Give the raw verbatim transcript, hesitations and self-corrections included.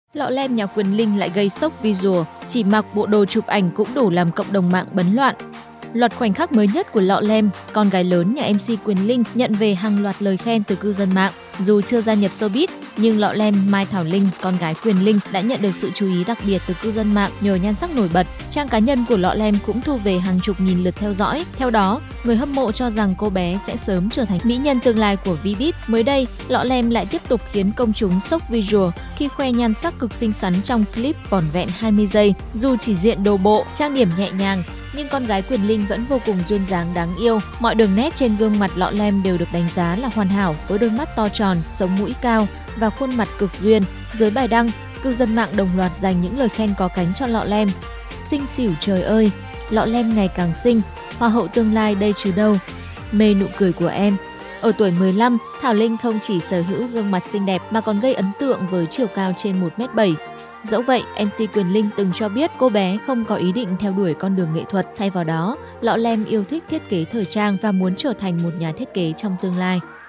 Lọ lem nhà Quyền Linh lại gây sốc visual, chỉ mặc bộ đồ chụp ảnh cũng đủ làm cộng đồng mạng bấn loạn. Loạt khoảnh khắc mới nhất của Lọ Lem, con gái lớn nhà em xê Quyền Linh nhận về hàng loạt lời khen từ cư dân mạng. Dù chưa gia nhập showbiz, nhưng Lọ Lem Mai Thảo Linh, con gái Quyền Linh đã nhận được sự chú ý đặc biệt từ cư dân mạng nhờ nhan sắc nổi bật. Trang cá nhân của Lọ Lem cũng thu về hàng chục nghìn lượt theo dõi. Theo đó, người hâm mộ cho rằng cô bé sẽ sớm trở thành mỹ nhân tương lai của Vbiz. Mới đây, Lọ Lem lại tiếp tục khiến công chúng sốc visual khi khoe nhan sắc cực xinh xắn trong clip vỏn vẹn hai mươi giây. Dù chỉ diện đồ bộ, trang điểm nhẹ nhàng, nhưng con gái Quyền Linh vẫn vô cùng duyên dáng đáng yêu. Mọi đường nét trên gương mặt Lọ Lem đều được đánh giá là hoàn hảo, với đôi mắt to tròn, sống mũi cao và khuôn mặt cực duyên. Dưới bài đăng, cư dân mạng đồng loạt dành những lời khen có cánh cho Lọ Lem. Xinh xỉu trời ơi, Lọ Lem ngày càng xinh, hoa hậu tương lai đây chứ đâu. Mê nụ cười của em. Ở tuổi mười lăm, Thảo Linh không chỉ sở hữu gương mặt xinh đẹp mà còn gây ấn tượng với chiều cao trên một mét bảy. Dẫu vậy, em xê Quyền Linh từng cho biết cô bé không có ý định theo đuổi con đường nghệ thuật. Thay vào đó, Lọ Lem yêu thích thiết kế thời trang và muốn trở thành một nhà thiết kế trong tương lai.